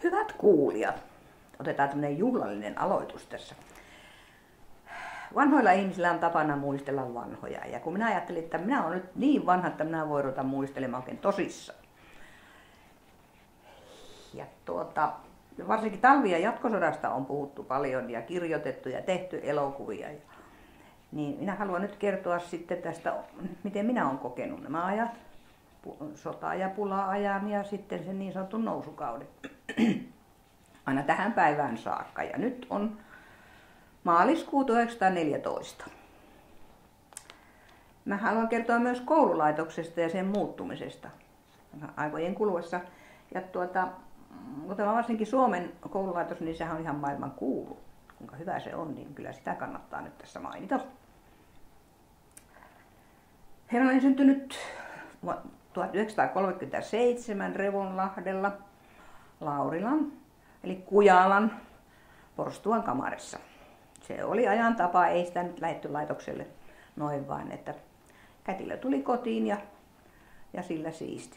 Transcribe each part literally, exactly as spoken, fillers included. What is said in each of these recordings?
Hyvät kuulijat, otetaan tämmöinen juhlallinen aloitus tässä. Vanhoilla ihmisillä on tapana muistella vanhoja. Ja kun minä ajattelin, että minä olen nyt niin vanha, että minä voin ruveta muistelemaan oikein tosissaan. Ja tuota, varsinkin talvi- ja jatkosodasta on puhuttu paljon ja kirjoitettu ja tehty elokuvia. Niin minä haluan nyt kertoa sitten tästä, miten minä olen kokenut nämä ajat. Sota- ja pula-ajan ja sitten sen niin sanotun nousukauden. Aina tähän päivään saakka. Ja nyt on maaliskuu tuhatyhdeksänsataaneljätoista. Mä haluan kertoa myös koululaitoksesta ja sen muuttumisesta aikojen kuluessa. Ja tuota, kun tämä varsinkin Suomen koululaitos, niin sehän on ihan maailman kuulu. Kuinka hyvä se on, niin kyllä sitä kannattaa nyt tässä mainita. Hän on syntynyt tuhatyhdeksänsataakolmekymmentäseitsemän Revonlahdella Laurilan eli Kujalan Porstuan kamarissa. Se oli ajan tapa, ei sitä nyt lähdetty laitokselle noin vain, että kätilö tuli kotiin ja, ja sillä siisti.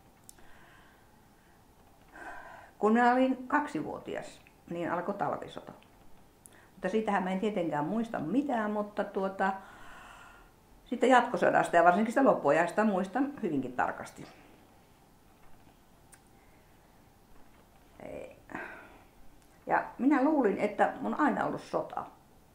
Kun minä olin kaksivuotias, niin alkoi talvisota. Mutta siitähän mä en tietenkään muista mitään, mutta tuota, sitten jatkosodasta ja varsinkin sitä loppuajasta muistan hyvinkin tarkasti. Ja minä luulin, että on aina ollut sota.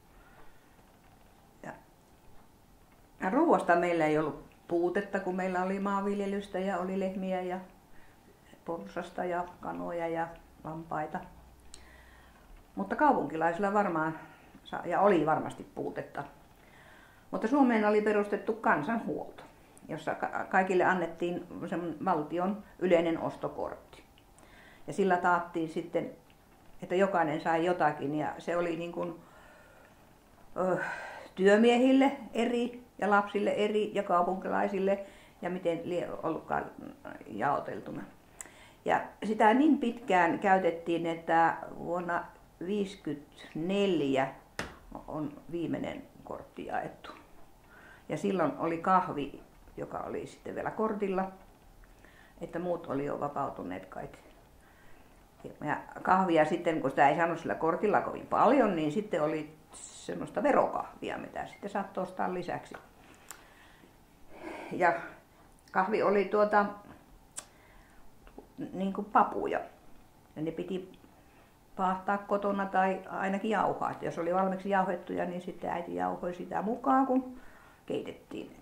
Ja, ja ruoasta meillä ei ollut puutetta, kun meillä oli maanviljelystä ja oli lehmiä ja porsasta ja kanoja ja lampaita. Mutta kaupunkilaisilla varmaan, ja oli varmasti puutetta. Mutta Suomeen oli perustettu kansanhuolto, jossa kaikille annettiin sen valtion yleinen ostokortti. Ja sillä taattiin sitten, että jokainen sai jotakin, ja se oli niin kuin ö, työmiehille eri ja lapsille eri ja kaupunkilaisille ja miten lie ollutkaan jaoteltuna. Ja sitä niin pitkään käytettiin, että vuonna tuhatyhdeksänsataaviisikymmentäneljä on viimeinen kortti jaettu. Ja silloin oli kahvi, joka oli sitten vielä kortilla, että muut oli jo vapautuneet kaikki. Ja kahvia sitten, kun sitä ei saanut sillä kortilla kovin paljon, niin sitten oli semmoista verokahvia, mitä sitten saattoi ostaa lisäksi. Ja kahvi oli tuota niin kuin papuja. Ja ne piti paahtaa kotona tai ainakin jauhaa. Jos oli valmiiksi jauhettuja, niin sitten äiti jauhoi sitä mukaan, kun keitettiin.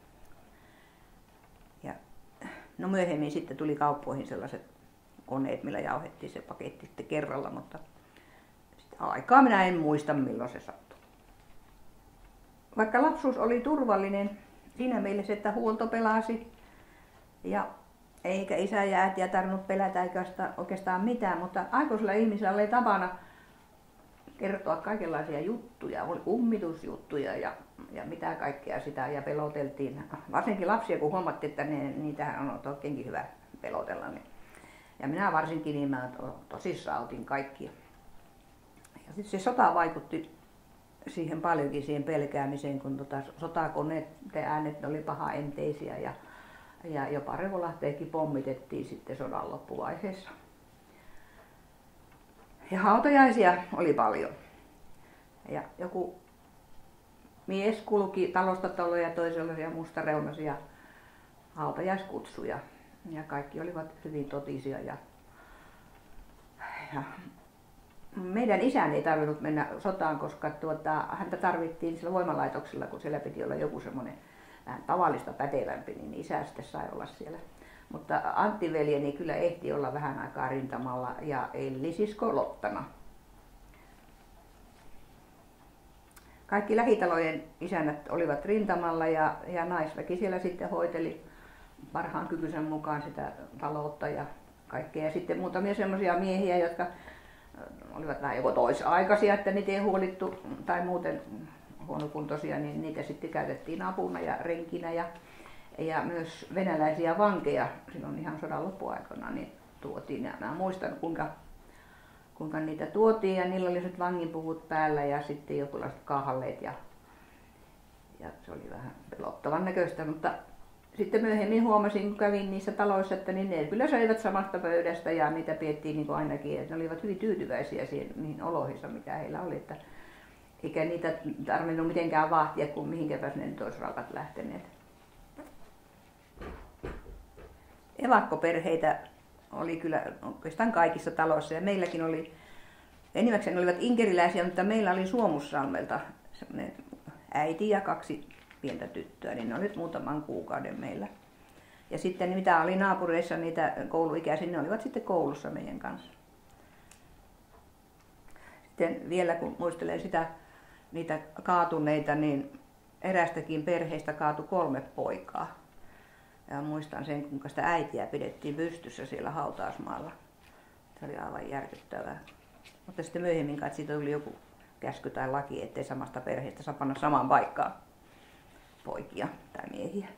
Ja no myöhemmin sitten tuli kauppoihin sellaiset koneet, millä jauhettiin se paketti sitten kerralla, mutta sitä aikaa minä en muista, milloin se sattui. Vaikka lapsuus oli turvallinen, siinä mielessä, että huolto pelasi ja eikä isä ja äitiä tarvinnut pelätä eikä oikeastaan mitään, mutta aikuisilla ihmisillä oli tapana kertoa kaikenlaisia juttuja, oli kummitusjuttuja ja, ja mitä kaikkea sitä ja peloteltiin. Varsinkin lapsia, kun huomattiin, että ne, niitähän on oikeinkin hyvä pelotella. Niin. Ja minä varsinkin, niin mä tosissaan otin kaikkia. Ja sitten se sota vaikutti siihen paljonkin, siihen pelkäämiseen, kun tota, sotakoneet äänet oli pahaenteisiä ja Ja jopa Revonlahteekin pommitettiin sitten sodan loppuvaiheessa. Ja hautajaisia oli paljon. Ja joku mies kulki talosta taloon ja toi sellaisia mustareunaisia hautajaiskutsuja. Ja kaikki olivat hyvin totisia. Ja, ja meidän isän ei tarvinnut mennä sotaan, koska tuota, häntä tarvittiin sillä voimalaitoksella, kun siellä piti olla joku semmoinen vähän tavallista pätevämpi, niin isä sitten sai olla siellä. Mutta Antti veljeni kyllä ehti olla vähän aikaa rintamalla ja Elli sisko Lottana. Kaikki lähitalojen isännät olivat rintamalla ja, ja naisväki siellä sitten hoiteli parhaan kykyisen mukaan sitä taloutta ja kaikkea. Ja sitten muutamia semmoisia miehiä, jotka olivat vähän joko toisaikaisia, että niitä ei huolittu tai muuten huonokuntoisia, niin niitä sitten käytettiin apuna ja renkinä ja, ja myös venäläisiä vankeja silloin ihan sodan loppuaikana niin tuotiin. Ja mä muistan kuinka, kuinka niitä tuotiin ja niillä oli sitten vanginpuvut päällä ja sitten jonkinlaiset kahleet ja, ja se oli vähän pelottavan näköistä, mutta sitten myöhemmin huomasin, kun kävin niissä taloissa, että niin ne kyllä söivät samasta pöydästä ja niitä pidettiin niin kuin ainakin, että ne olivat hyvin tyytyväisiä siihen, niihin oloihinsa, mitä heillä oli. Että eikä niitä tarvinnut mitenkään vahtia, kun mihinkäpäs ne nyt olisi raukat lähteneet. Evakkoperheitä oli kyllä oikeastaan kaikissa taloissa ja meilläkin oli, enimmäkseen olivat inkeriläisiä, mutta meillä oli Suomussalmelta semmoinen äiti ja kaksi pientä tyttöä, niin ne olivat muutaman kuukauden meillä. Ja sitten mitä oli naapureissa niitä kouluikäisiä, ne olivat sitten koulussa meidän kanssa. Sitten vielä kun muistelen sitä, niitä kaatuneita, niin erästäkin perheestä kaatui kolme poikaa. Ja muistan sen, kuinka sitä äitiä pidettiin pystyssä siellä hautausmaalla. Se oli aivan järkyttävää. Mutta sitten myöhemmin kai siitä tuli joku käsky tai laki, ettei samasta perheestä saa panna samaan paikkaan poikia tai miehiä.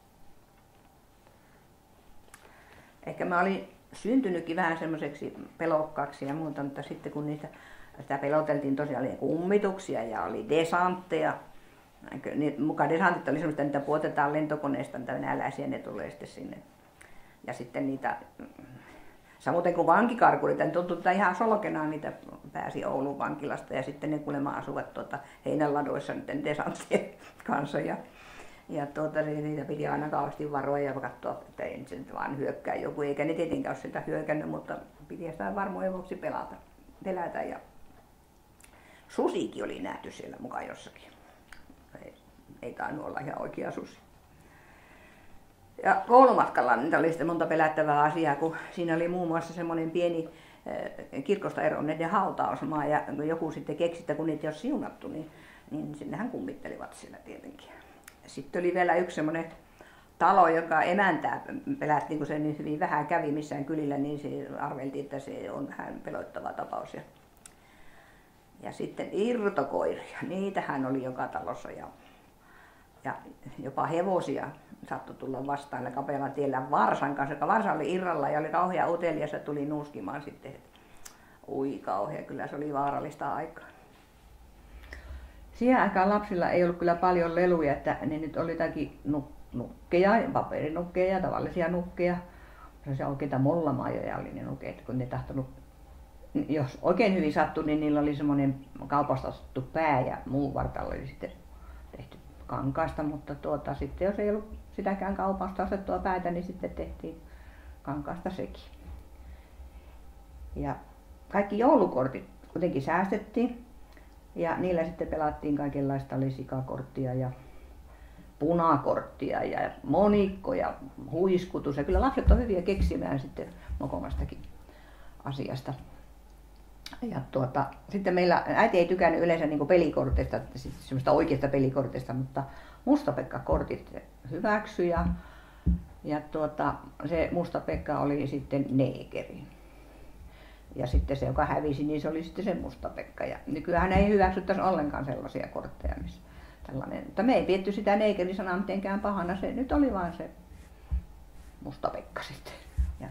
Ehkä mä olin syntynytkin vähän semmoiseksi pelokkaaksi ja muuta, mutta sitten kun niitä, sitä peloteltiin tosiaan oli kummituksia ja oli desantteja. Niin, mukaan desantit oli semmoista, että niitä puotetaan lentokoneesta, niitä venäläisiä, ne tulee sitten sinne. Ja sitten niitä, samoin kuin vankikarkureita, niin tuntui, että ihan solkenaan niitä pääsi Oulun vankilasta. Ja sitten ne kuulemma asuvat tuota, heinänladoissa niiden desanttien kanssa. Ja, ja tuota, niitä piti aina kauheasti varoa ja katsoa, että ei nyt vaan hyökkää joku. Eikä ne tietenkään ole sitä hyökännyt, mutta piti sitä varmojen vuoksi pelata, pelätä. Ja susikin oli nähty siellä mukaan jossakin. Ei, ei tainnut olla ihan oikea susi. Ja koulumatkalla niitä oli sitten monta pelättävää asiaa, kun siinä oli muun muassa semmoinen pieni äh, kirkosta eronneiden hautausmaa ja joku sitten keksi, että kun niitä ei ole siunattu, niin, niin sinnehän kummittelivat siellä tietenkin. Sitten oli vielä yksi semmoinen talo, joka emäntää pelättiin, kun se niin hyvin vähän kävi missään kylillä, niin se arveltiin, että se on vähän peloittava tapaus. Ja, ja sitten irtokoiria, niitähän oli joka talossa ja, ja jopa hevosia saattoi tulla vastaan kapealla tiellä varsan kanssa, joka varsa oli irralla ja oli kauhea utelias ja tuli nuuskimaan sitten. Ui kauhea, kyllä se oli vaarallista aikaa. Siihen aikaan lapsilla ei ollut kyllä paljon leluja, että ne nyt oli jotakin nukkeja, paperinukkeja ja tavallisia nukkeja. Se oikeita mollamaajoja oli ne nukeet, kun ne tahtonut, jos oikein hyvin sattui, niin niillä oli semmoinen kaupasta ostettu pää ja muu vartalo oli sitten tehty kankaasta, mutta tuota, sitten jos ei ollut sitäkään kaupasta ostettua päätä, niin sitten tehtiin kankaasta sekin. Ja kaikki joulukortit kuitenkin säästettiin ja niillä sitten pelattiin kaikenlaista, oli sikakorttia ja punakorttia ja monikko ja huiskutus. Ja kyllä lapset on hyviä keksimään sitten mokomastakin asiasta. Ja tuota, sitten meillä äiti ei tykännyt yleensä niin kuin pelikorteista, semmoista oikeista pelikorteista, mutta Musta-Pekka-kortit hyväksyi ja, ja tuota, se Musta-Pekka oli sitten neekeri. Ja sitten se, joka hävisi, niin se oli sitten se Musta-Pekka. Ja nykyään ei hyväksyttäisi ollenkaan sellaisia kortteja, missä tällainen. Mutta me ei pidetty sitä neekerisanaa mitenkään pahana, se nyt oli vain se Musta-Pekka sitten. Ja,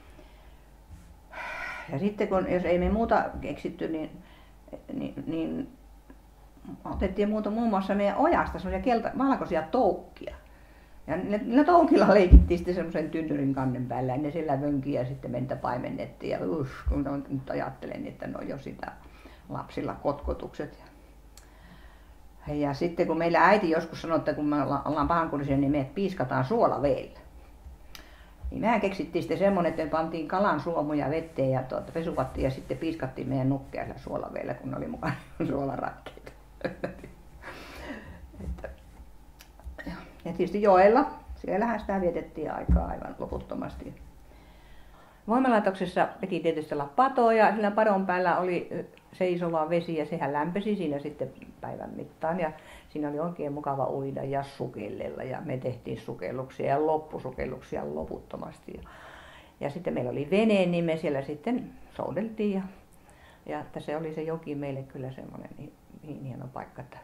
ja sitten kun, jos ei me muuta keksitty, niin, niin, niin otettiin muuta muun muassa meidän ojasta semmoisia kelta, valkoisia toukkia. Ja niillä toukilla leikittiin sitten semmoisen tynnyrin kannen päällä ja ne siellä vönki ja sitten mentä paimennettiin. Ja uff, kun nyt ajattelen, että ne on jo sitä lapsilla kotkotukset. Ja, ja sitten kun meillä äiti joskus sanoi, että kun me ollaan pahankurisia, niin me piiskataan suolavedellä. Niin mehän keksittiin sitten semmoinen, että me pantiin kalan suomuja veteen ja tuota, pesupattiin ja sitten piiskattiin meidän nukkeja sillä suolavedellä, kun ne oli mukana suolarakkeita. Ja tietysti joella, siellähän sitä vietettiin aikaa aivan loputtomasti. Voimalaitoksessa piti tietysti olla pato ja sillä padon päällä oli seisova vesi ja sehän lämpesi siinä sitten päivän mittaan. Ja siinä oli oikein mukava uida ja sukellella ja me tehtiin sukelluksia ja loppusukelluksia loputtomasti. Ja, ja sitten meillä oli vene, niin me siellä sitten soudeltiin ja, ja että se oli se joki meille kyllä semmoinen niin, niin hieno paikka. Että.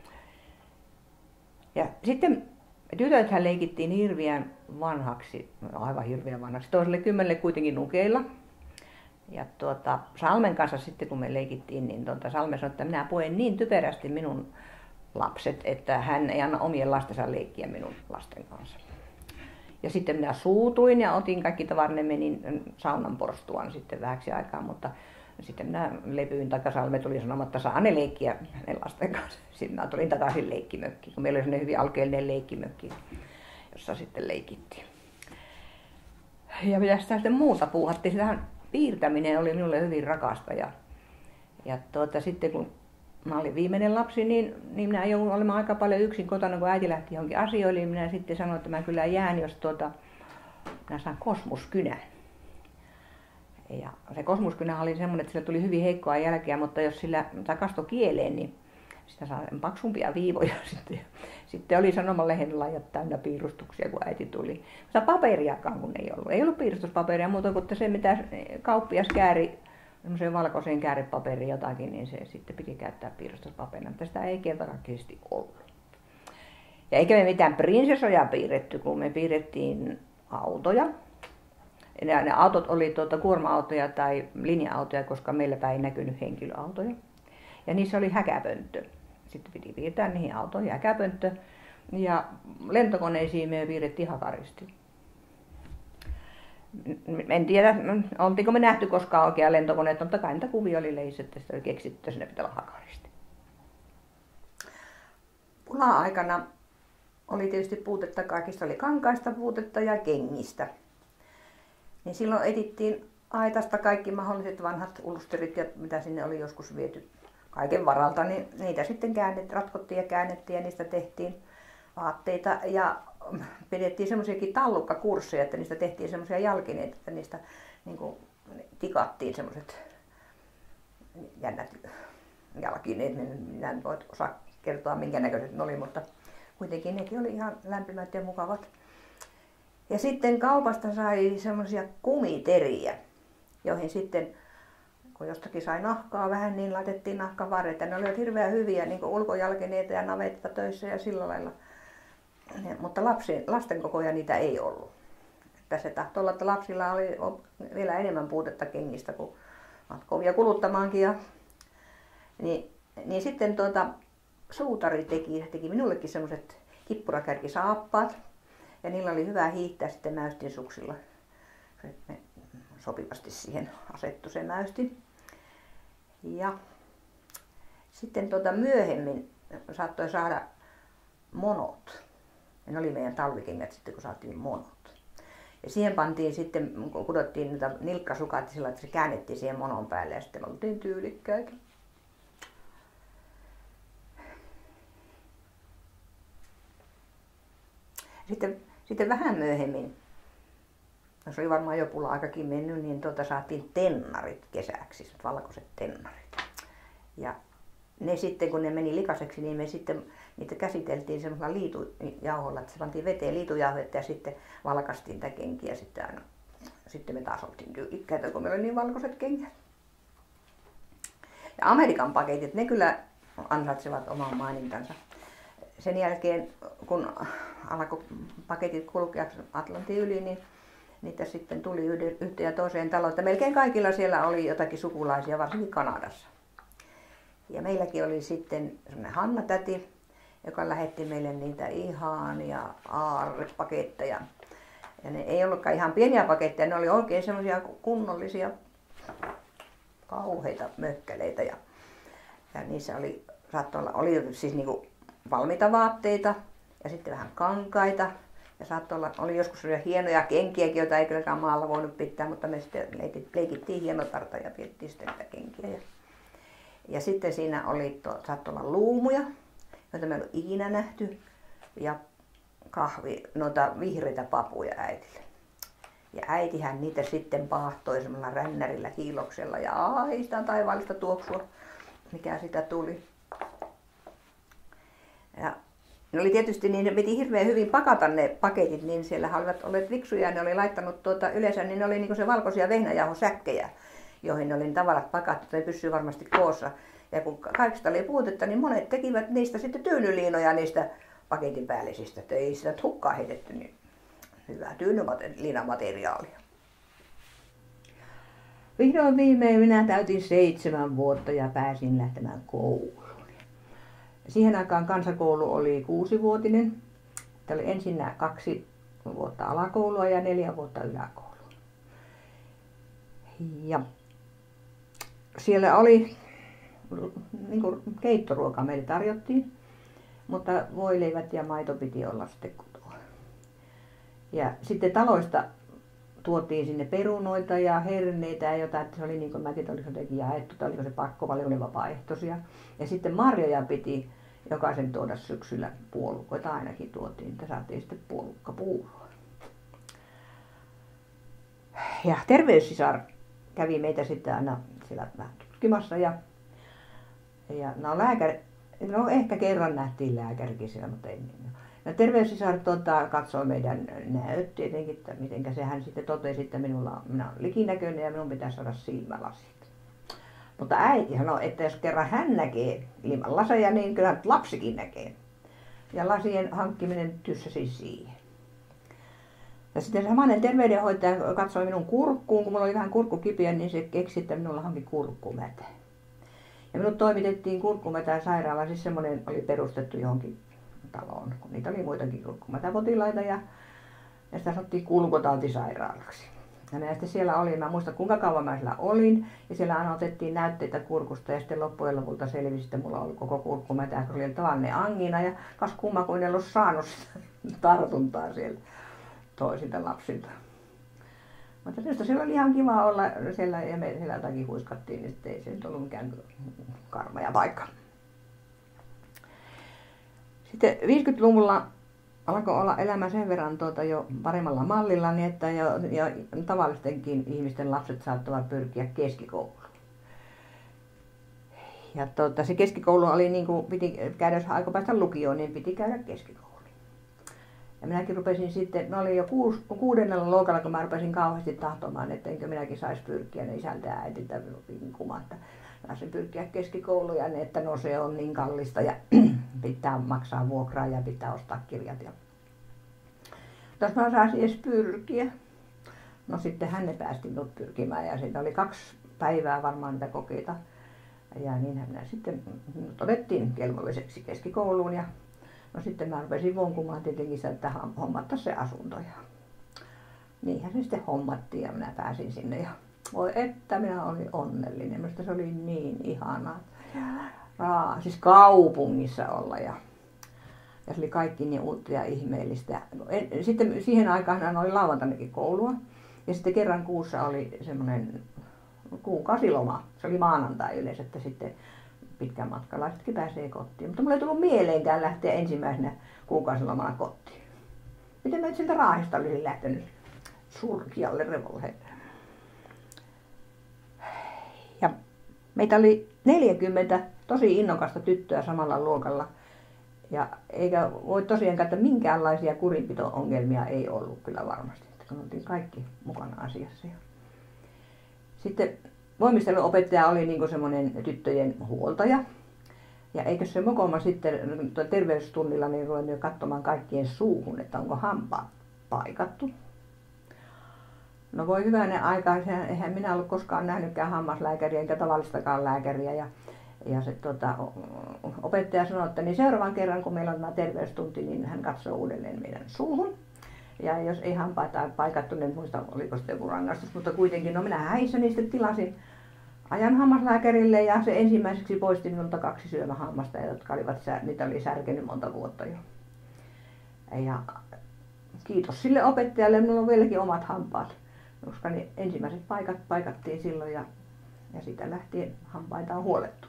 Ja sitten tytöthän leikittiin hirveän vanhaksi, aivan hirveän vanhaksi, toiselle kymmenelle kuitenkin nukeilla. Ja tuota, Salmen kanssa sitten kun me leikittiin, niin tuota, Salme sanoi, että minä puen niin typerästi minun lapset, että hän ei anna omien lastensa leikkiä minun lasten kanssa. Ja sitten minä suutuin ja otin kaikki tavarat, menin saunan porstuaan sitten vähäksi aikaa, mutta sitten minä lepyin takasalme, tuli sanomaan, että saa ne leikkiä ne lasten kanssa. Sitten minä tulin takaisin leikkimökkiin, kun meillä oli sellainen hyvin alkeellinen leikkimökki, jossa sitten leikittiin. Ja mitä sitä sitten muuta puuhattiin, sitähän piirtäminen oli minulle hyvin rakasta. Ja, ja tuota, sitten kun mä olin viimeinen lapsi, niin, niin minä joudun olemaan aika paljon yksin kotona, kun äiti lähti johonkin asioille. Niin minä sitten sanoin, että mä kyllä jään, jos tuota, minä saan kosmuskynän. Ja se kosmuskynä oli semmoinen, että sillä tuli hyvin heikkoa jälkeä, mutta jos sillä tai kastoi kieleen, niin sitä saa paksumpia viivoja sitten. Sitten oli sanomalehden lajat täynnä piirustuksia, kun äiti tuli. Mutta paperiakaan kun ei ollut. Ei ollut piirustuspaperia muuta kuin se, mitä kauppias kääri, semmoiseen valkoiseen käärepaperiin jotakin, niin se sitten piti käyttää piirustuspaperina. Mutta sitä ei kertakaikkisesti ollut. Ja eikä me mitään prinsessoja piirretty, kun me piirrettiin autoja. Ja ne autot oli tuota kuorma-autoja tai linja-autoja, koska meillä ei näkynyt henkilöautoja. Ja niissä oli häkäpönttö. Sitten piti piirtää niihin autoihin häkäpönttö. Ja lentokoneisiin me piirrettiin hakaristi. En tiedä, oltiinko me nähty koskaan oikea lentokoneet, mutta kai niitä kuvia oli leissä, että sitä oli keksitty, että sinne pitää olla hakaristi. Pula-aikana oli tietysti puutetta kaikista, oli kankaista puutetta ja kengistä. Niin silloin etittiin aitasta kaikki mahdolliset vanhat ulsterit ja mitä sinne oli joskus viety kaiken varalta, niin niitä sitten käännet, ratkottiin ja käännettiin ja niistä tehtiin vaatteita ja pidettiin semmoisiakin tallukkakursseja, että niistä tehtiin semmoisia jalkineita, että niistä niin kuin, tikattiin semmoiset jännät jalkineet. Minä en voi osaa kertoa minkä näköiset ne oli, mutta kuitenkin nekin oli ihan lämpimät ja mukavat. Ja sitten kaupasta sai semmoisia kumiteriä, joihin sitten, kun jostakin sai nahkaa vähän, niin laitettiin nahkavarret. Ja ne olivat hirveän hyviä niin kuin ulkojalkineita ja navetta töissä ja sillä lailla. Ja, mutta lapsi, lasten kokoja niitä ei ollut. Että se tahtoi olla, että lapsilla oli vielä enemmän puutetta kengistä, kun ovat kovia kuluttamaankin. Ja, niin, niin sitten tuota, suutari teki, teki minullekin semmoiset kippurakärkisaappaat. Ja niillä oli hyvä hiihtää sitten mäystin suksilla. Ne sopivasti siihen asettui se mäystin. Ja sitten tuota myöhemmin saattoi saada monot. Ja ne oli meidän talvikengät sitten, kun saatiin monot. Ja siihen pantiin sitten, kun kudottiin niitä nilkkasukat sillä, että se käännettiin siihen monon päälle ja sitten oltiin tyylikkäitä. Sitten, sitten vähän myöhemmin, no se oli varmaan jo pula-aikakin mennyt, niin tuota saatiin tennarit kesäksi, valkoiset tennarit. Ja ne sitten, kun ne meni likaiseksi, niin me sitten niitä käsiteltiin semmoisella liitujauholla, että se pantiin veteen liitujauhetta ja sitten valkaistiin tätä kenkiä sitten aina. Sitten me taas oltiin tyylikkäitä, kun meillä oli niin valkoiset kengät. Ja Amerikan paketit, ne kyllä ansaitsevat oman mainintansa. Sen jälkeen, kun alkoi paketit kulkea Atlantin yli, niin niitä sitten tuli yhteen ja toiseen taloon. Melkein kaikilla siellä oli jotakin sukulaisia, varsinkin Kanadassa. Ja meilläkin oli sitten semmoinen Hanna-täti, joka lähetti meille niitä ihania aarrepaketteja. Ja ne ei ollutkaan ihan pieniä paketteja, ne oli oikein semmoisia kunnollisia kauheita mökkäleitä. Ja, ja niissä oli, saattoi olla, oli siis niinku valmiita vaatteita ja sitten vähän kankaita. Ja saattoi olla, oli joskus hienoja kenkiäkin, joita ei kylläkään maalla voinut pitää, mutta me sitten leikittiin hienotarta ja pidettiin sitten niitä kenkiä. Ja, ja sitten siinä oli, saattoi olla luumuja, joita me ei ollut ikinä nähty, ja kahvi, noita vihreitä papuja äitille. Ja äitihän niitä sitten paahtoi semmoilla rännärillä kiiloksella ja ai sitä taivaallista tuoksua, mikä sitä tuli. Ja ne oli tietysti, niin ne piti hirveän hyvin pakata ne paketit, niin siellä olivat olleet viksuja ja ne oli laittanut tuota yleensä, niin ne oli niin se valkoisia vehnäjauhosäkkejä, joihin ne oli tavarat pakattu, että ne pysyy varmasti koossa. Ja kun kaikista oli puutetta, niin monet tekivät niistä sitten tyynyliinoja niistä paketin päällisistä, että ei sitä hukkaan heitetty, niin hyvää tyynyliinamateriaalia. Vihdoin viimein minä täytin seitsemän vuotta ja pääsin lähtemään kouluun. Siihen aikaan kansakoulu oli kuusivuotinen. Tämä oli ensin kaksi vuotta alakoulua ja neljä vuotta yläkoulua. Ja siellä oli niin kuin keittoruokaa meille tarjottiin, mutta voileivät ja maito piti olla sitten kotona. Ja sitten taloista tuotiin sinne perunoita ja herneitä ja jotain, että se oli niin kuin, mä en tiedä, oliko se jotenkin jaettu tai oliko se pakko, vai oli vapaaehtoisia. Ja sitten marjoja piti jokaisen tuoda syksyllä puolukoita ainakin tuotiin, että saatiin sitten puolukkapuuroa. Ja terveyssisar kävi meitä sitten aina siellä vähän tutkimassa ja, ja no lääkäri, no ehkä kerran nähtiin lääkärikin siellä, mutta ei niin. No terveyssisar tuota, katsoi meidän näyt tietenkin, että mitenkä sehän sitten totesi, että minulla, minä olen likinäköinen ja minun pitäisi saada silmälasit. Mutta äiti sanoi, että jos kerran hän näkee ilman laseja, niin kyllä lapsikin näkee. Ja lasien hankkiminen tyssäsi siihen. Ja sitten samainen terveydenhoitaja katsoi minun kurkkuun, kun minulla oli vähän kurkku kipeä, niin se keksi, että minulla hanki kurkkumätä. Ja minut toimitettiin kurkkumätään sairaalaan, siis semmoinen oli perustettu johonkin taloon, kun niitä oli muitakin kurkkumätäpotilaita ja, ja sitä sanottiin kulkutautisairaalaksi. Ja minä sitten siellä olin, mä muistan kuinka kauan mä siellä olin, ja siellä aina otettiin näytteitä kurkusta ja sitten loppujen lopulta selvisi, että mulla oli koko kurkkumätä, kun oli tavallinen angina ja kas kumma, kun en ollut saanut sitä tartuntaa siellä toisilta lapsilta. Mutta minusta siellä oli ihan kiva olla siellä ja me siellä jotakin huiskattiin, niin sitten ei se nyt ollut mikään karmea paikka. Sitten viisikymmentäluvulla alkoi olla elämä sen verran tuota jo paremmalla mallilla, niin että jo, jo tavallistenkin ihmisten lapset saattavat pyrkiä keskikouluun. Ja tuota, se keskikoulu oli niin kuin piti käydä, jos aikoi päästä lukioon, niin piti käydä keskikoulu. Ja minäkin rupesin sitten, mä olin jo kuus, kuudennella luokalla, kun mä rupesin kauheasti tahtomaan, että enkö minäkin saisi pyrkiä, niin isältä ja äitiltä vinkumaan, että pääsin pyrkiä keskikouluun ja että no se on niin kallista ja pitää maksaa vuokraa ja pitää ostaa kirjat. Ja jos mä saisin edes pyrkiä. No sitten hän ne päästi minut pyrkimään ja siitä oli kaksi päivää varmaan niitä kokeita. Ja niinhän minä sitten minut otettiin kelvolliseksi keskikouluun ja no sitten mä rupesin vonkumaan tietenkin sitä, että hommattaisiin se asunto. Ja niinhän se sitten hommattiin ja minä pääsin sinne ja voi että minä olin onnellinen. Minusta se oli niin ihanaa. Raa, siis kaupungissa olla ja, ja se oli kaikki niin uutta ja ihmeellistä. Sitten siihen aikaan oli lauantainakin koulua ja sitten kerran kuussa oli semmoinen kuukausiloma. Se oli maanantai yleensä, että sitten pitkän matkalaisetkin pääsee kotiin. Mutta mulla ei tullut mieleenkään lähteä ensimmäisenä kuukausilomana kotiin. Miten mä sieltä Raahesta olisin lähtenyt Surkialle revolheen. Ja meitä oli neljäkymmentä tosi innokasta tyttöä samalla luokalla. Ja eikä voi tosiaankaan, että minkäänlaisia kurinpito-ongelmia ei ollut kyllä varmasti. Että kun oltiin kaikki mukana asiassa. Sitten voimisteluopettaja oli niin kuin semmoinen tyttöjen huoltaja. Ja eikö se mokoma sitten terveystunnilla niin ruvennut katsomaan kaikkien suuhun, että onko hampaat paikattu. No voi hyvänen aika, eihän minä ollut koskaan nähnytkään hammaslääkäriä enkä tavallistakaan lääkäriä. Ja, ja se tuota, opettaja sanoi, että niin seuraavan kerran kun meillä on tämä terveystunti, niin hän katsoo uudelleen meidän suuhun. Ja jos ei hampaita paikattu, niin en muista oliko sitten joku rangaistus, mutta kuitenkin, no minä häissäni sitten tilasin ajan hammaslääkärille ja se ensimmäiseksi poisti minulta kaksi syömähammasta, jotka olivat, niitä oli särkenyt monta vuotta jo. Ja kiitos sille opettajalle, minulla on vieläkin omat hampaat, koska niin ensimmäiset paikat paikattiin silloin ja, ja siitä lähtien hampaita on huolettu.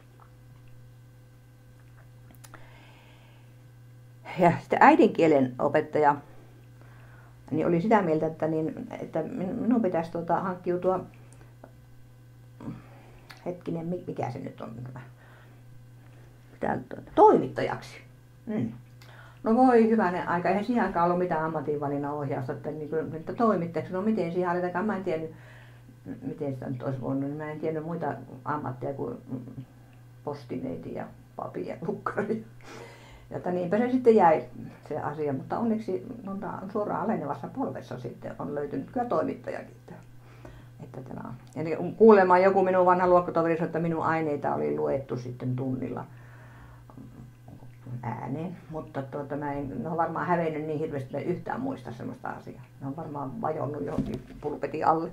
Ja sitten äidinkielen opettaja niin oli sitä mieltä, että, niin, että minun pitäisi tuota, hankkiutua, hetkinen, mikä se nyt on, toimittajaksi. Mm. No voi hyvänen aika, eihän siihen aikaan ollut mitään ammatinvalinnan ohjausta, että, niin kuin, että toimittajaksi, no miten siihen aletakaan, mä en tiennyt, miten sitä nyt olisi voinut, niin mä en tiennyt muita ammatteja kuin postineiti ja papi ja lukkari. Jotta niinpä se sitten jäi se asia, mutta onneksi suoraan alenevassa polvessa sitten on löytynyt kyllä toimittajakin. Että tämä on. Ja kuulemaan joku minun vanha luokkatoveri sanoi, että minun aineita oli luettu sitten tunnilla ääneen, mutta tuota, mä en, ne on varmaan hävennyt niin hirveästi, että yhtään muista semmoista asiaa. Ne on varmaan vajonnut johonkin pulpetin alle.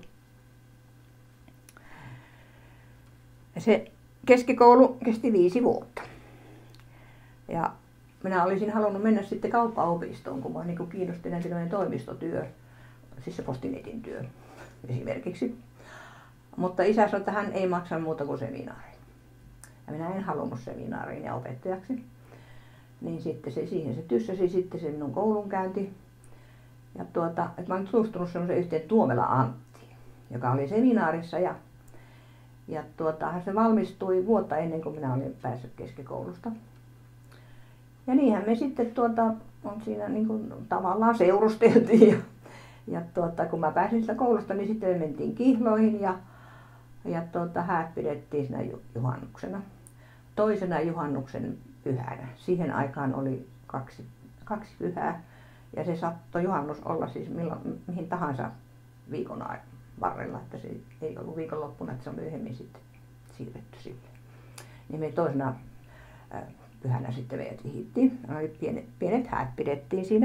Ja se keskikoulu kesti viisi vuotta. Ja minä olisin halunnut mennä sitten kauppaopistoon, kun minua niin kiinnosti näin toimistotyö, siis se postinetin työ esimerkiksi. Mutta isä sanoi, että hän ei maksa muuta kuin seminaarin. Ja minä en halunnut seminaariin ja opettajaksi. Niin sitten se, siihen se tyssäsi sitten se minun koulunkäynti. Ja tuota, että mä olen tutustunut semmoisen yhteen Tuomela Anttiin, joka oli seminaarissa ja, ja tuota, se valmistui vuotta ennen kuin minä olin päässyt keskikoulusta. Ja niinhän me sitten tuota, on siinä niin kuin tavallaan seurusteltiin ja, ja tuota, kun mä pääsin sitä koulusta, niin sitten me mentiin kihloihin ja, ja tuota, häät pidettiin siinä juhannuksena. Toisena juhannuksen pyhänä. Siihen aikaan oli kaksi, kaksi pyhää ja se saattoi juhannus olla siis milloin, mihin tahansa viikon varrella, että se ei ollut viikonloppuna, että se on myöhemmin sitten siirretty sille. Niin me toisena pyhänä sitten meidät vihittiin. Pienet, pienet häät pidettiin siinä.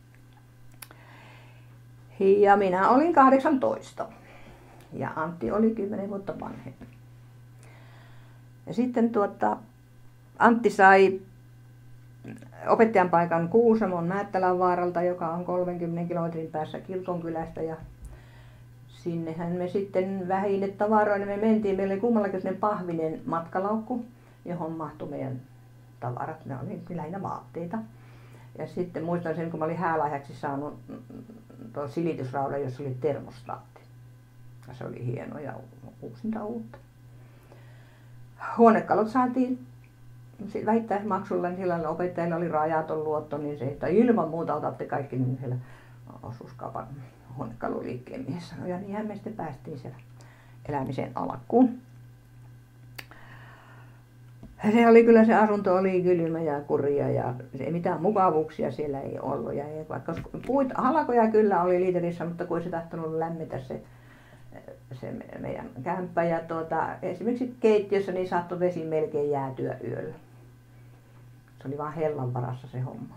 Ja minä olin kahdeksantoista. Ja Antti oli kymmenen vuotta vanhempi. Ja sitten tuota, Antti sai opettajan paikan Kuusamon Määttälänvaaralta, joka on kolmenkymmenen kilometrin päässä Kirkonkylästä. Ja sinnehän me sitten vähine tavaroina me mentiin. Meillä oli kummallakin sellainen pahvinen matkalaukku, johon mahtui meidän tavarat. Ne oli lähinnä vaatteita. Ja sitten muistan sen, kun mä olin häälahjaksi saanut tuon silitysraudan, jossa oli termostaatti. Ja se oli hieno ja uusinta uutta. Huonekalut saatiin vähittäismaksulla, niin sillä opettajilla oli rajaton luotto, niin se, että ilman muuta otatte kaikki, niin siellä osuuskaupan huonekaluliikkeen mies sanoi. Ja niinhän me sitten päästiin siellä elämisen alkuun. Se oli kyllä, se asunto oli kylmä ja kurja ja ei mitään mukavuuksia siellä ei ollut. Ja vaikka puita, halkoja kyllä oli liiterissä, mutta kun ei se tahtonut lämmetä se, se meidän kämppä. Ja tuota, esimerkiksi keittiössä niin saattoi vesi melkein jäätyä yöllä. Se oli vaan hellan varassa se homma.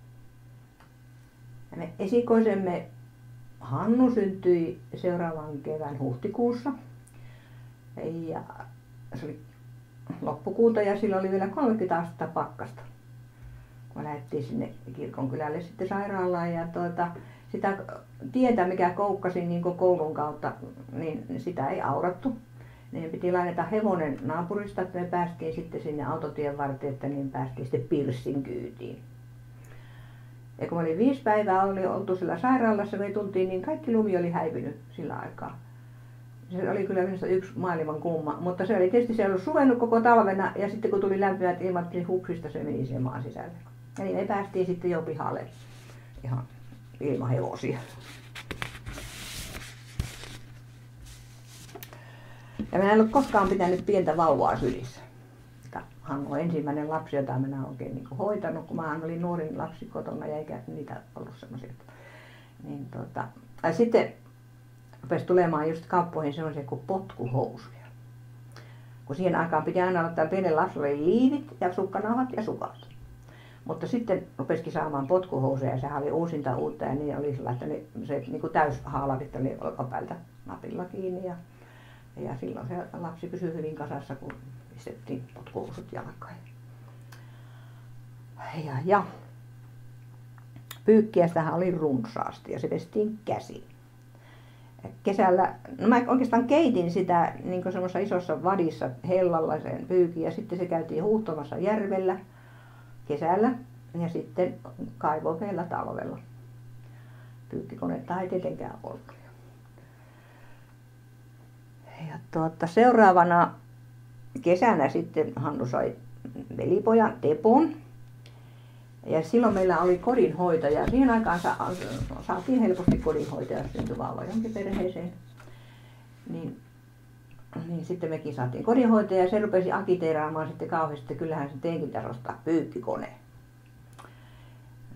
Ja me esikoisemme Hannu syntyi seuraavan kevään huhtikuussa. Ja se oli loppukuuta ja sillä oli vielä kolmekymmentä astetta pakkasta. Kun lähdettiin sinne Kirkonkylälle sitten sairaalaan ja tuota, sitä tietä, mikä koukkasi niin koulun kautta, niin sitä ei aurattu. Niin piti lainata hevonen naapurista, että me päästiin sitten sinne autotien varteen, että niin päästiin sitten Pirssin kyytiin. Ja kun oli viisi päivää oli oltu sillä sairaalassa, me tultiin, niin kaikki lumi oli häipynyt sillä aikaa. Se oli kyllä minusta yksi maailman kumma, mutta se oli tietysti, se ei ollut suvennut koko talvena ja sitten kun tuli lämpimät ilmat, niin hupsista se meni siihen maan sisälle. Ja niin me päästiin sitten jo pihalle ihan ilman hevosia. Ja minä en ollut koskaan pitänyt pientä vauvaa sylissä. Hannu on ensimmäinen lapsi, jota minä olen oikein niin kuin hoitanut, kun mä olin nuorin lapsi kotona ja eikä niitä ollut semmoisia. Niin tuota, ja sitten rupesi tulemaan just kauppoihin semmoisia kuin potkuhousuja. Kun siihen aikaan piti aina olla, että pienen lapsella oli liivit ja sukkanauhat ja sukat. Mutta sitten rupesikin saamaan potkuhousuja ja sehän oli uusinta uutta ja niin oli sillä, että ne, se niin kuin täyshaalavit oli olkapäältä napilla kiinni. Ja, ja silloin se lapsi pysyi hyvin kasassa, kun pistettiin potkuhousut jalkaan. Ja, ja pyykkiä sitähän oli runsaasti ja se pestiin käsin. Kesällä, no mä oikeastaan keitin sitä niin kuin semmoisessa isossa vadissa hellalla sen pyykin ja sitten se käytiin huuhtomassa järvellä kesällä ja sitten kaivokeilla talvella. Pyykkikonetta ei tietenkään ollut. Ja tuota, seuraavana kesänä sitten Hannu sai velipojan Tepon. Ja silloin meillä oli kodinhoitaja. Siihen aikaan sa- saatiin helposti kodinhoitaja syntyi vauva jonkin perheeseen. Niin, niin sitten mekin saatiin kodinhoitaja ja se rupesi agiteeraamaan sitten kauheasti, että kyllähän se teinkin pitäisi ostaa pyykkikone. No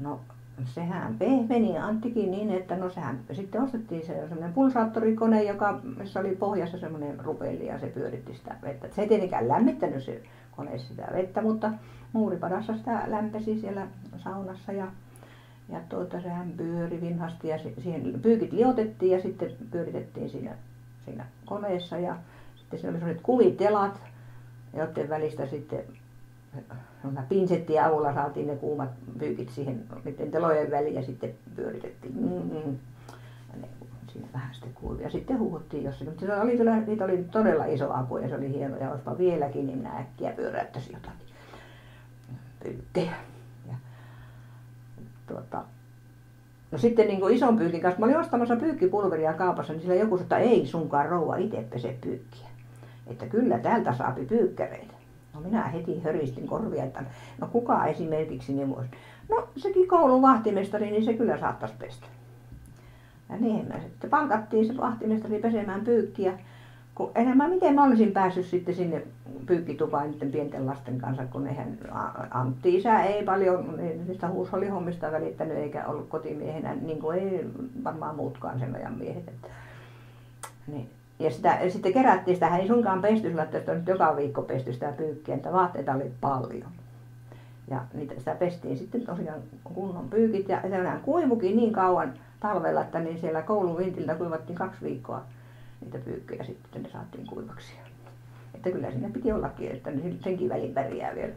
sehän pehmeni Anttikin niin, että no sehän sitten ostettiin se semmoinen pulsaattorikone, joka missä oli pohjassa semmoinen rupelli ja se pyöritti sitä vettä. Se ei tietenkään lämmittänyt se kone sitä vettä, mutta muuripadassa sitä lämpesi siellä saunassa ja ja tuota sehän pyöri vinhasti ja siihen pyykit liotettiin ja sitten pyöritettiin siinä siinä koneessa ja sitten siinä oli sellaiset kuvitelat, joiden välistä sitten pinsettien avulla saatiin ne kuumat pyykit siihen niiden telojen väliin ja sitten pyöritettiin. Mm-hmm. Ja ne siinä vähän sitten kuivui ja sitten huuhdottiin jossakin. Mutta se oli kyllä, niitä oli todella iso apu ja se oli hieno ja olisipa vieläkin, niin minä äkkiä pyöräyttäisin jotakin pyykkejä. Ja, tuota, no sitten niin kuin ison pyykin kanssa, mä olin ostamassa pyykkipulveria kaupassa, niin sillä joku sanoi, että ei sunkaan rouva itse pese pyykkiä. Että kyllä täältä saapi pyykkäreitä. No minä heti höristin korvia, että no kuka esimerkiksi niin voisi. No sekin koulun vahtimestari, niin se kyllä saattaisi pestä. Ja niin me sitten palkattiin se vahtimestari pesemään pyykkiä. Kun enemmän miten mä olisin päässyt sitten sinne pyykkitupaan niiden pienten lasten kanssa, kun eihän Antti isä ei paljon niistä huushollihommista välittänyt eikä ollut kotimiehenä, niin kuin ei varmaan muutkaan sen ajan miehet. Että, niin. Ja sitä, ja sitten kerättiin, sitä ei suinkaan pesty, sillä että nyt joka viikko pesty sitä pyykkiä, että vaatteita oli paljon. Ja niitä, sitä pestiin sitten tosiaan kunnon pyykit ja se kuivukin niin kauan talvella, että niin siellä koulun vintiltä kuivattiin kaksi viikkoa niitä pyykköjä sitten ne saatiin kuivaksi. Että kyllä siinä piti ollakin, että senkin välin pärjää vielä.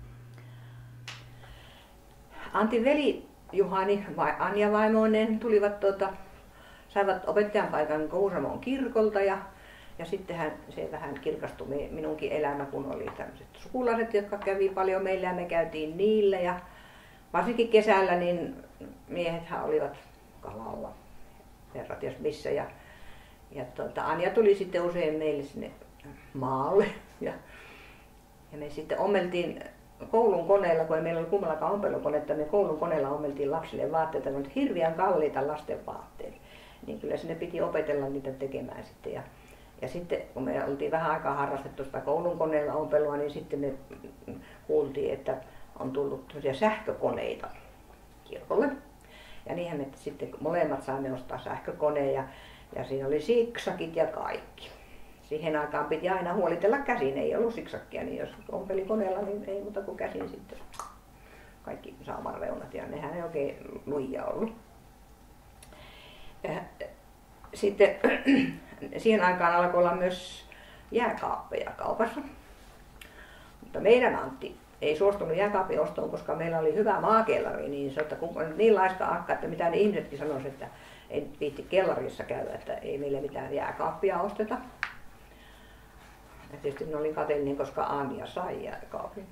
Antin veli Juhani vai Anja vaimoinen tulivat tuota, saivat opettajan paikan Kuusamon kirkolta ja, ja sittenhän se vähän kirkastui minunkin elämä, kun oli tämmöiset sukulaiset, jotka kävi paljon meillä ja me käytiin niillä ja varsinkin kesällä niin miehethän olivat kalalla, herrat jos missä ja Ja tuota, Anja tuli sitten usein meille sinne maalle ja, ja me sitten ommeltiin koulun koneella, kun ei meillä oli kummallakaan ompelukonetta, me koulun koneella ommeltiin lapsille vaatteita, ne olivat hirveän kalliita lasten vaatteet. Niin kyllä sinne piti opetella niitä tekemään sitten. Ja, ja sitten kun me oltiin vähän aikaa harrastettu sitä koulun koneella ompelua, niin sitten me kuultiin, että on tullut sähkökoneita kirkolle. Ja niinhän me sitten molemmat saimme ostaa sähkökoneen ja Ja siinä oli siksakit ja kaikki. Siihen aikaan piti aina huolitella käsin, ei ollut siksakkia, niin jos ompeli koneella, niin ei muuta kuin käsin sitten. Kaikki sauman reunat ja nehän ei oikein lujia ollut. Ja sitten siihen aikaan alkoi olla myös jääkaappeja kaupassa. Mutta meidän Antti ei suostunut jääkaapin ostoon, koska meillä oli hyvä maakellari, niin se, että kun on niin laiska akka, että mitä ne ihmisetkin sanoisivat, että ei viitti kellarissa käydä, että ei meille mitään jääkaappia osteta. Ja tietysti minä olin kateellinen, koska Anja sai jääkaapin.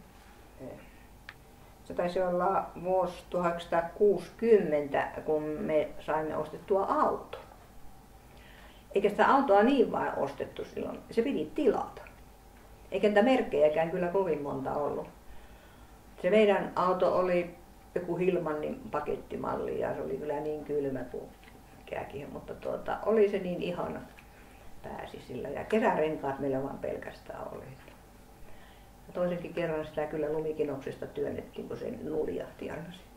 Se taisi olla vuosi tuhatyhdeksänsataakuusikymmentä, kun me saimme ostettua auto. Eikä sitä autoa niin vain ostettu silloin, se piti tilata. Eikä niitä merkkejäkään kyllä kovin monta ollut. Se meidän auto oli joku Hilmannin pakettimalli ja se oli kyllä niin kylmä kuin mikäkin, mutta tuota, oli se niin ihana, pääsi sillä ja kesärenkaat meillä vaan pelkästään oli. Ja toisenkin kerran sitä kyllä lumikinoksesta työnnettiin, kun se nuljahti aina sinne.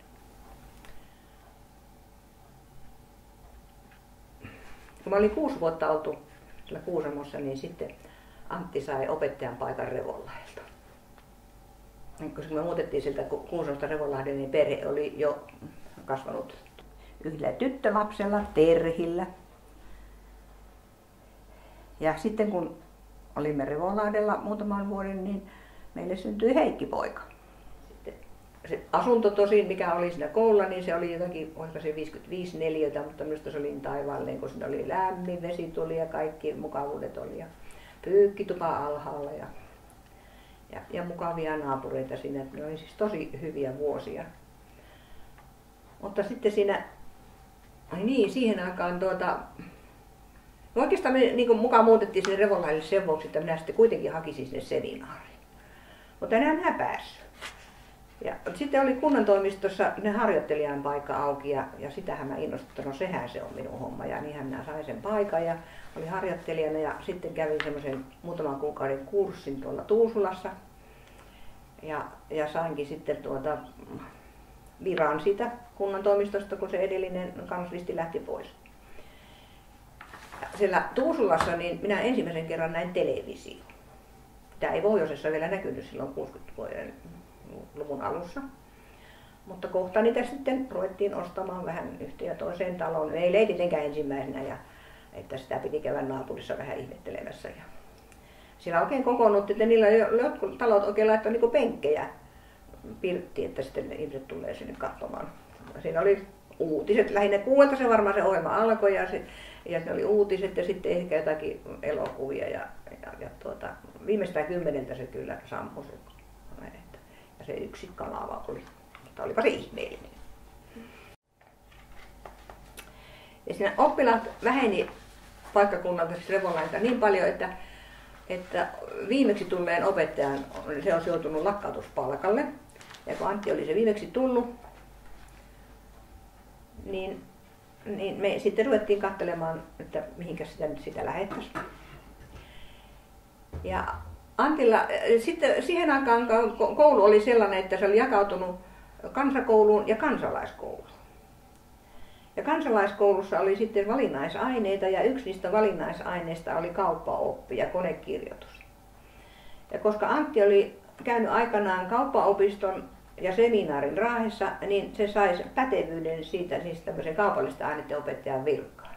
Kun mä olin kuusi vuotta oltu sillä Kuusamossa, niin sitten Antti sai opettajan paikan Revonlahdelta. Koska me muutettiin sieltä Kuusamosta Revonlahden, niin perhe oli jo kasvanut yhdellä tyttölapsella, Terhillä. Ja sitten kun olimme Revonlahdella muutaman vuoden, niin meille syntyi Heikki-poika. Sitten se asunto tosin, mikä oli siinä koululla, niin se oli jotakin, oliko se viisikymmentäviisi neliötä, mutta minusta se oli niin taivaalleen, kun siinä oli lämmin, vesi tuli ja kaikki mukavuudet oli. Ja pyykkitupa alhaalla ja, ja, ja mukavia naapureita siinä. Ne oli siis tosi hyviä vuosia. Mutta sitten siinä, ai niin, siihen aikaan tuota, oikeastaan me niin mukaan muutettiin sinne Revonlahdelle sen vuoksi, että minä sitten kuitenkin hakisin sinne seminaariin. Mutta enää minä päässyt. Ja sitten oli kunnantoimistossa ne harjoittelijan paikka auki ja, ja sitähän mä innostuin, että no sehän se on minun homma ja niinhän minä sain sen paikan ja olin harjoittelijana ja sitten kävin semmoisen muutaman kuukauden kurssin tuolla Tuusulassa ja, ja sainkin sitten tuota viran siitä kunnan toimistosta, kun se edellinen kanslisti lähti pois. Siellä Tuusulassa niin minä ensimmäisen kerran näin televisio. Tämä ei Pohjoisessa vielä näkynyt silloin kuusikymmentäluvun alussa. Mutta kohta niitä sitten ruvettiin ostamaan vähän yhteen ja toiseen taloon. Meillä ei tietenkään ensimmäisenä, ja että sitä piti käydä naapurissa vähän ihmettelemässä. Ja siellä oikein kokoonnuttiin, että niillä jotkut talot oikein laittoi niin penkkejä pirttiin, että sitten ne ihmiset tulee sinne katsomaan. Siinä oli uutiset, lähinnä kuuelta se varmaan se ohjelma alkoi, ja, se, ja ne oli uutiset ja sitten ehkä jotakin elokuvia. Ja, ja, ja tuota, viimeistään kymmeneltä se kyllä sammui se. Ja se yksi kanava oli. Mutta olipa se ihmeellinen. Ja siinä oppilaat väheni paikkakunnalta siis Revonlahdesta niin paljon, että, että viimeksi tulleen opettajan se on joutunut lakkautuspalkalle. Ja kun Antti oli se viimeksi tullut, niin, niin me sitten ruvettiin katselemaan, että mihinkä sitä nyt sitä lähettäisiin. Ja Antilla, sitten siihen aikaan koulu oli sellainen, että se oli jakautunut kansakouluun ja kansalaiskouluun. Ja kansalaiskoulussa oli sitten valinnaisaineita ja yksi niistä valinnaisaineista oli kauppaoppi ja konekirjoitus. Ja koska Antti oli käynyt aikanaan kauppaopiston ja seminaarin Raahessa, niin se sai pätevyyden siitä, siis tämmöisen kaupallisten aineiden opettajan virkaan.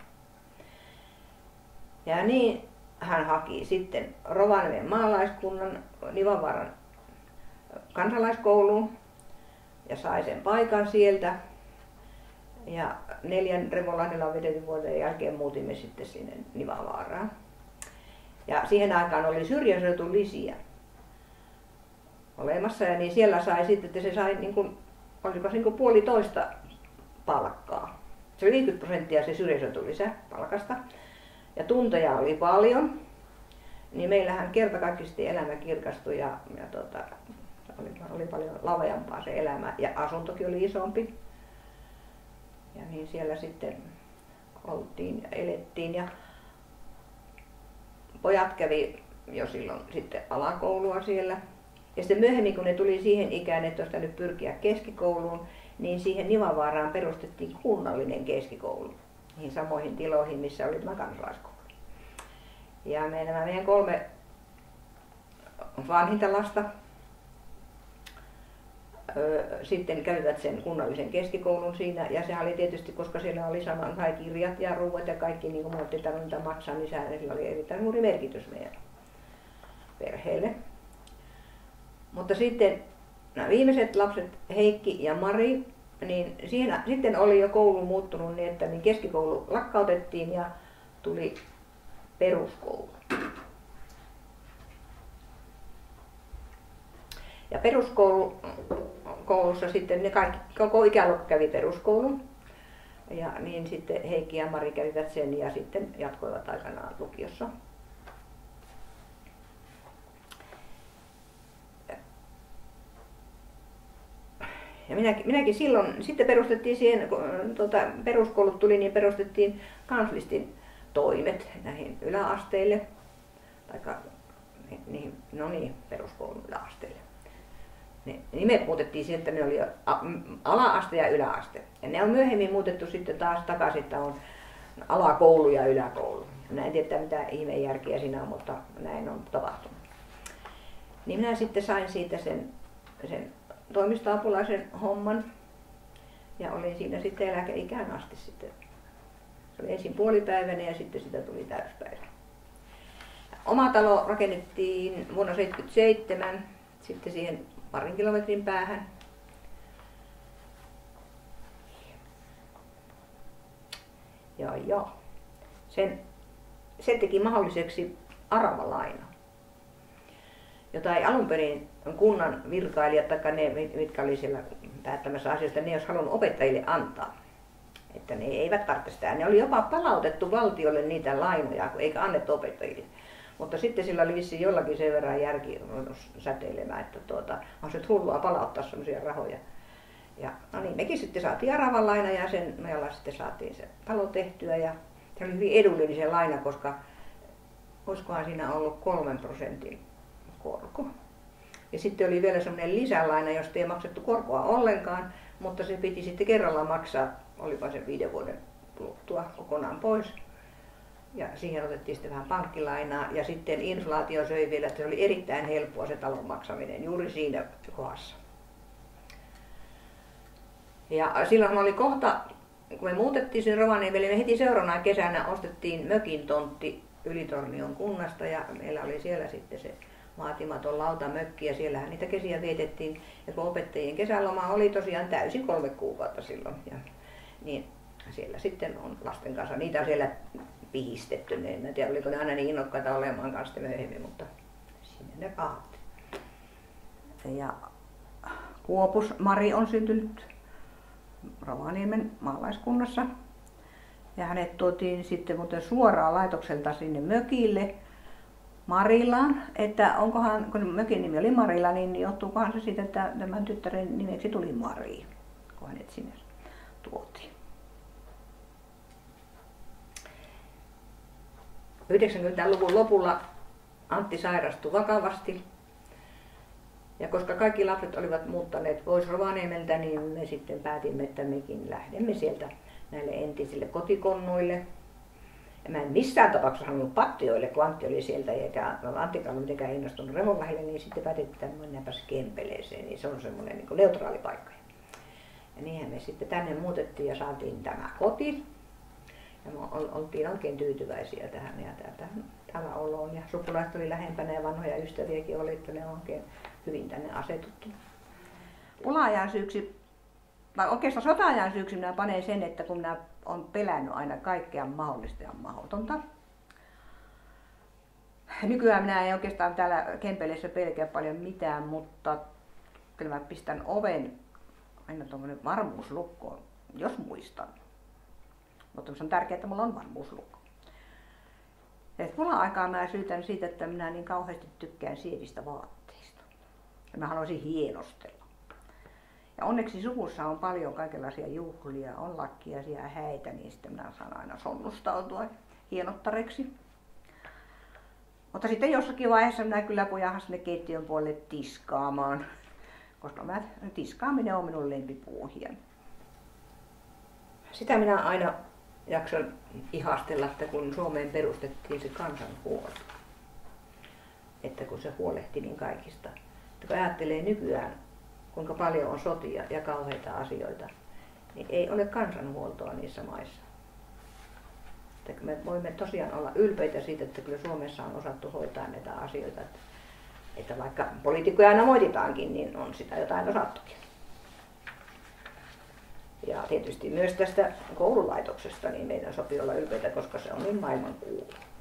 Ja niin hän haki sitten Rovaniemen maalaiskunnan Nivanvaaran kansalaiskouluun ja sai sen paikan sieltä. Ja neljän Revonlahdella vedetyn vuoden jälkeen muutimme sitten sinne Nivanvaaraan. Ja siihen aikaan oli syrjäseutulisiä olemassa, ja niin siellä sai sitten, että se sai niin kuin, oliko se niin kuin puolitoista palkkaa. Se oli viisikymmentä prosenttia se syrjäseutulisä palkasta. Ja tunteja oli paljon, niin meillähän kertakaikkisesti elämä kirkastui ja, ja tota, oli, oli paljon laveampaa se elämä ja asuntokin oli isompi. Ja niin siellä sitten oltiin ja elettiin ja pojat kävi jo silloin sitten alakoulua siellä. Ja sitten myöhemmin kun ne tuli siihen ikään, että olisi täytynyt pyrkiä keskikouluun, niin siihen Nivanvaaraan perustettiin kunnallinen keskikoulu. Niihin samoihin tiloihin, missä oli tämä kansalaiskoulu. Ja me, nämä meidän kolme vanhinta lasta ö, sitten kävivät sen kunnallisen keskikoulun siinä. Ja sehän oli tietysti, koska siellä oli saman kai kirjat ja ruuat ja kaikki, niin kuin me oltiin tarvinnut niitä maksaa, niin sillä oli erittäin suuri merkitys meidän perheelle. Mutta sitten nämä viimeiset lapset, Heikki ja Mari, niin siinä, sitten oli jo koulu muuttunut niin, että niin keskikoulu lakkautettiin ja tuli peruskoulu. Ja peruskoulussa sitten ne kaikki, koko ikäluokka kävi peruskoulun. Ja niin sitten Heikki ja Mari kävivät sen ja sitten jatkoivat aikanaan lukiossa. Ja minäkin, minäkin silloin, sitten perustettiin siihen, kun tuota, peruskoulut tuli, niin perustettiin kanslistin toimet näihin yläasteille, taikka niihin, no niin, peruskoulun yläasteille. Ne nimet muutettiin siihen, että ne oli ala-aste ja yläaste. Ja ne on myöhemmin muutettu sitten taas takaisin, että on alakoulu ja yläkoulu. Minä en tiedä mitä ihmejärkiä siinä on, mutta näin on tapahtunut. Niin minä sitten sain siitä sen, sen toimistoapulaisen homman ja olin siinä sitten eläkeikään asti sitten. Se oli ensin puolipäiväinen ja sitten sitä tuli täyspäivä. Oma talo rakennettiin vuonna seitsemänkymmentäseitsemän sitten siihen parin kilometrin päähän. Joo, joo. Sen, se teki mahdolliseksi aravalaina, jota ei alun perin kunnan virkailijat tai ne, mitkä oli siellä päättämässä asioista, ne ei olisi halunnut opettajille antaa. Että ne eivät tarvitse sitä. Ne oli jopa palautettu valtiolle niitä lainoja, eikä annettu opettajille. Mutta sitten sillä oli vissiin jollakin sen verran järki säteilemään, että tuota, on se hullua palauttaa sellaisia rahoja. Ja no niin, mekin sitten saatiin aravan laina ja sen nojalla sitten saatiin se talo tehtyä. Ja se oli hyvin edullinen se laina, koska olisikohan siinä ollut kolmen prosentin korko. Ja sitten oli vielä semmoinen lisälaina, josta ei maksettu korkoa ollenkaan, mutta se piti sitten kerralla maksaa, olipa se viiden vuoden kuluttua kokonaan pois. Ja siihen otettiin sitten vähän pankkilainaa ja sitten inflaatio söi vielä, että se oli erittäin helppoa se talon maksaminen juuri siinä kohdassa. Ja silloin oli kohta, kun me muutettiin sinne Rovaniemelle, me heti seuraavana kesänä ostettiin mökin tontti Ylitornion kunnasta ja meillä oli siellä sitten se vaatimaton lautamökki ja siellähän niitä kesiä vietettiin. Ja kun opettajien kesäloma oli tosiaan täysin kolme kuukautta silloin, ja, niin siellä sitten on lasten kanssa, niitä on siellä pihistetty, en tiedä oliko ne aina niin innokkaita olemaan kanssa myöhemmin, mutta sinne ne kaahatti. Ja Kuopus Mari on syntynyt Rovaniemen maalaiskunnassa ja hänet tuotiin sitten muuten suoraan laitokselta sinne mökille Marilaan, että onkohan, kun mökin nimi oli Marila, niin johtuukohan se siitä, että tämän tyttären nimeksi tuli Mari, kun hänet sinne tuotiin. yhdeksänkymmentäluvun lopulla Antti sairastui vakavasti. Ja koska kaikki lapset olivat muuttaneet pois Rovaniemeltä, niin me sitten päätimme, että mekin lähdemme sieltä näille entisille kotikonnuille. Ja mä en missään tapauksessa halunnut Pattioille, kun Antti oli sieltä, eikä Anttikaan ollut mitenkään innostunut Revonlahdelle, niin sitten päätettiin, että mennäänpäs Kempeleeseen, niin se on semmoinen niin kuin neutraali paikka. Ja niinhän me sitten tänne muutettiin ja saatiin tämä koti. Ja me oltiin oikein tyytyväisiä tähän ja täällä oloon. Ja sukulaiset oli lähempänä ja vanhoja ystäviäkin oli, että ne on oikein hyvin tänne asetuttu. Pula-ajan syyksi, vai oikeastaan sota-ajan syyksi minä panen sen, että kun minä olen pelännyt aina kaikkea mahdollista ja mahdotonta. Nykyään minä en oikeastaan täällä Kempeleessä pelkää paljon mitään, mutta kyllä mä pistän oven aina tuommoinen varmuuslukkoon, jos muistan. Mutta se on tärkeää, että mulla on varmuuslukko. Et mulla aikaa mä syytän siitä, että minä niin kauheasti tykkään sievistä vaatteista. Ja mä haluaisin hienostella. Ja onneksi suvussa on paljon kaikenlaisia juhlia, on lakkiaisia ja häitä, niin sitten minä saan aina sonnustautua hienottareksi. Mutta sitten jossakin vaiheessa minä kyllä pojahdan sinne keittiön puolelle tiskaamaan, koska mä, tiskaaminen on minun lempipuuhia. Sitä minä aina jaksan ihastella, että kun Suomeen perustettiin se kansanhuolto, että kun se huolehti niin kaikista. Että kun ajattelee nykyään, kuinka paljon on sotia ja kauheita asioita, niin ei ole kansanhuoltoa niissä maissa. Että me voimme tosiaan olla ylpeitä siitä, että kyllä Suomessa on osattu hoitaa näitä asioita. Että, että vaikka poliitikkoja aina moititaankin, niin on sitä jotain osattukin. Ja tietysti myös tästä koululaitoksesta niin meidän sopii olla ylpeitä, koska se on niin maailmankuulu.